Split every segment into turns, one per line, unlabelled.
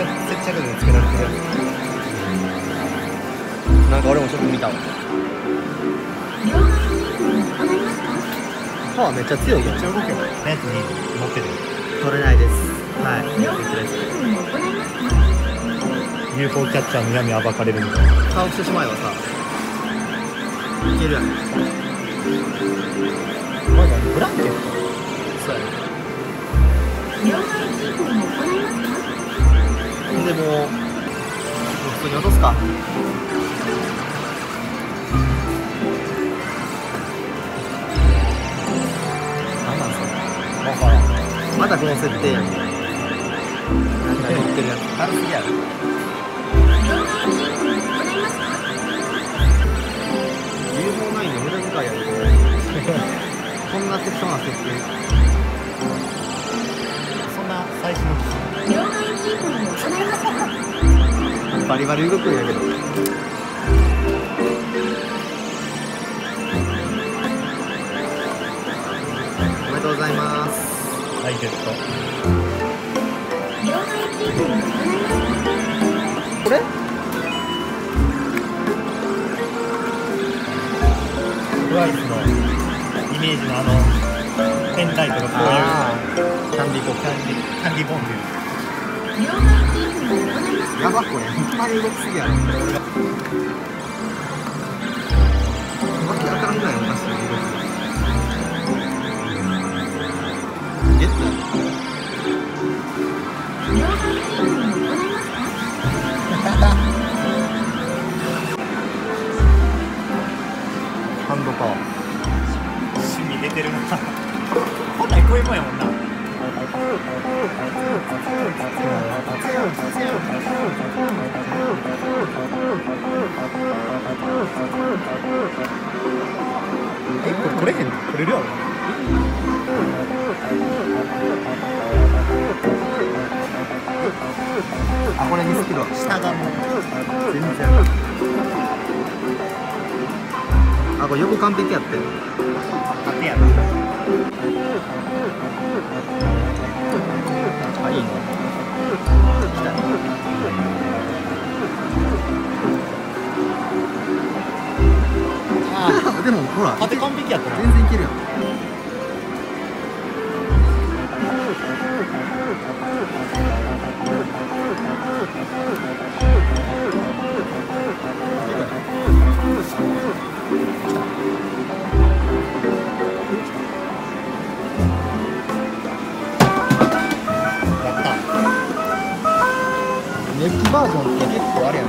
着でつけられてるやつ。なんか俺もちょっと見たわ。パワーめっちゃ強いよ。
めっちゃ動くよ。やつに持ってる。
取れないです。はい。
UFO キャッチャーの闇暴かれるみたいな。
倒してしまえばさ、いけるやん。
まだブランケット。
そうやね。でもう普通に落とすか。なんなんそれ。
分からん。
またこの設定やん。なんか乗ってるやつ軽すぎやろ。UFO9 の無駄遣いやろこれ。こんな適当な設定。
そんな最新の機
バリバリ動くんやけど。おめでとうございます。
種。はい、ゲット。
これ
トワイスのイメージのペンタイトがこういう
キャンディーポップ。
キャンディーボンっていう。
やばっこれ。いきなり動きすぎやろ。わけわからんぐらいおかしい動き。ゲットやろ。ハンドパワー。
趣味出てるな。本来こういうもんやもんな。
これ取れへんの？
取れるやろ。
あ、これミスキルは
下がもう
全然。あ、これ横完璧やって。
縦やな。
あ、いいね。来たね。
あ
でもほら、
あ、縦完璧やったな。
全然いけるやん。メッキバージョンって結構あれやな。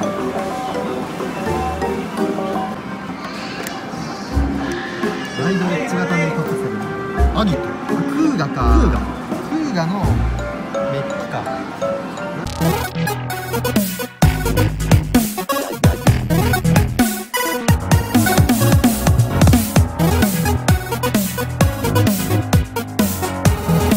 ライドエッジ型のカプセル。アギト。クーガか。クーガのメッキか。